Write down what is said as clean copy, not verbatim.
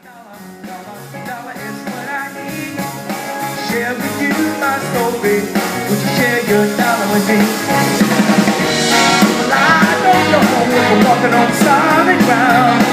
Dollar is what I need. Share with you my story. Would you share your dollar with me? Well, I don't know if we're walking on solid ground.